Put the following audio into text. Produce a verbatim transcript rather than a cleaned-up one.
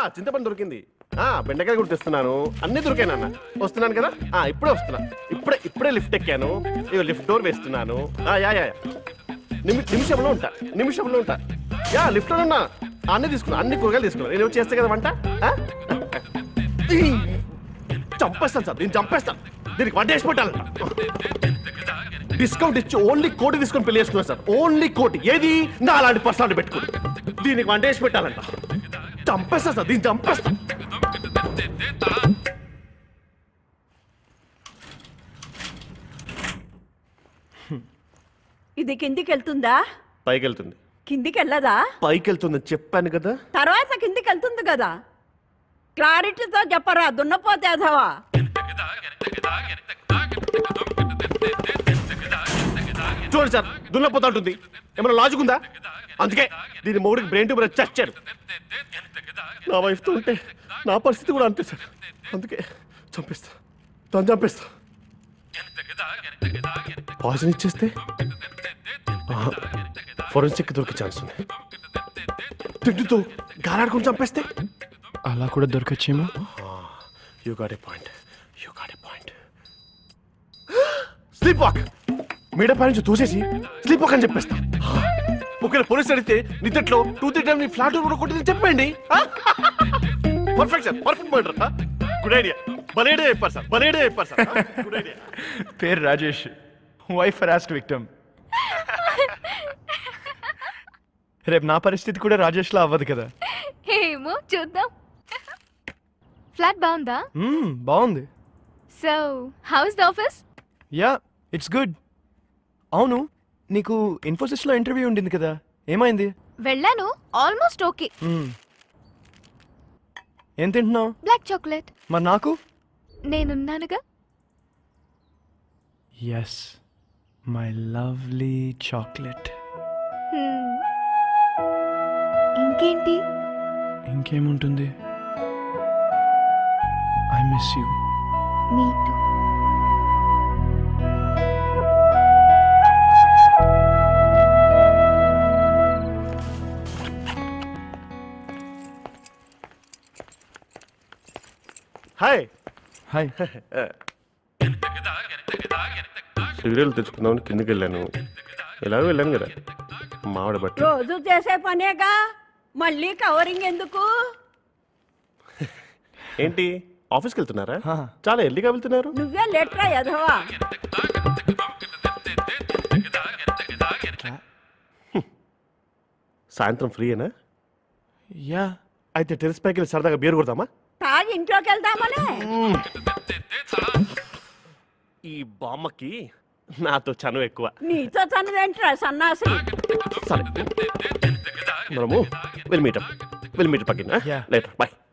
చింతపండు దొరికింది. బెండకాయ కూడా తెస్తున్నాను. అన్ని దొరికాయనన్న. వస్తున్నాను కదా, ఇప్పుడే వస్తున్నా. ఇప్పుడే ఇప్పుడే లిఫ్ట్ ఎక్కాను. ఇక లిఫ్ట్ డోర్ వేస్తున్నాను. యా యా నిమిషంలో ఉంటా నిమిషంలో ఉంటా యా లిఫ్ట్ లో ఉన్నా. అన్ని తీసుకున్నా, అన్ని కూరగాయలు తీసుకున్నా. నేను చేస్తే కదా వంట. చంపేస్తాను సార్, దీన్ని చంపేస్తాను. దీనికి వంట వేసి పెట్టాలంట. డిస్కౌంట్ ఇచ్చి ఓన్లీ కోటి తీసుకొని పెళ్లి చేసుకున్నాను సార్. ఓన్లీ కోటి. ఏది నా అలాంటి పర్సనాలిటీ పెట్టుకుని దీనికి వంట వేసి పెట్టాలంట. చంపేస్తా సార్, దీన్ని చంపేస్తా. ఇది కిందికి వెళ్తుందా? పైకి వెళ్తుంది. కిందికి వెళ్ళదా? పైకి వెళ్తుంది చెప్పాను కదా. తర్వాత కిందికి వెళ్తుంది కదా. క్లారిటీతో చెప్పరా, దున్నపోతే అదవా. చూడండి సార్, దున్నపోతా ఉంటుంది. ఏమైనా లాజిక్ ఉందా? అందుకే దీని మొగుడికి బ్రెయిన్ ట్యూబర్ చచ్చారు. నా వైఫ్తో ఉంటే నా పరిస్థితి కూడా అంతే సార్. అందుకే చంపేస్తా, తను చంపేస్తా. పాయిజన్ ఇచ్చేస్తే ఫోరెన్సిక్ దొరికే ఛాన్స్ ఉంది. తిండితో గాలాడుకుని చంపేస్తే అలా కూడా దొరకచ్చేమో. You got a point, you got a point. Sleep walk మీడ పై నుంచి తోసేసి స్లీప్ వాక్ అని చెప్పేస్తా. ఒకవేళ పోలీసు అడిగితే నిద్దట్లో టూ త్రీ టైమ్ నీ ఫ్లాట్ కూడా కొట్టింది చెప్పండి. Perfect sir, perfect murder. Good idea. బలేడే చెప్పారు సార్, బలేడే చెప్పారు సార్. Good idea. పేరు రాజేష్, వైఫ్ హరాస్డ్ విక్టిమ్. రేపు నా పరిస్థితి కూడా రాజేష్ లా అవ్వదు కదా. ఏమో చూద్దాం. ఫ్లాట్ బాగుందా? బాగుంది. So how's the office? Yeah it's good. అవును, నీకు ఇన్ఫోసిస్ లో ఇంటర్వ్యూ ఉండింది కదా, ఏమైంది? వెళ్ళాను, ఆల్మోస్ట్ ఓకే. ఏం తింటున్నావు? Black chocolate. మరి నాకు? నేనున్నానుగా. Yes, my lovely chocolate. ఇంకేంటి? ఇంకేముంటుంది? I miss you. Me too. Hi. Hi. సిగరెట్లు తెచ్చుకుందామని కిందకి వెళ్ళాను. ఎలాగో వెళ్ళాను కదా, మావిడ బట్టి. రోజు చేసే పనేగా, మళ్ళీ కవరింగ్ ఎందుకు? ఏంటి ఆఫీస్కి వెళ్తున్నారా? చాలా ఎర్లీగా వెళ్తున్నారు. నువ్వే లెటరా ఎదవా. సాయంత్రం ఫ్రీయేనా? యా. అయితే టెరెస్ పైకి వెళ్ళి సరదాగా బీర్ కొడదామా? తాగి ఇంట్లోకి వెళ్దామనే. ఈ బామ్మకి నాతో చనువు ఎక్కువ. నీతో చనువేంట్రా సన్నాసి. సరే మనము will meet up will meet up again later. By.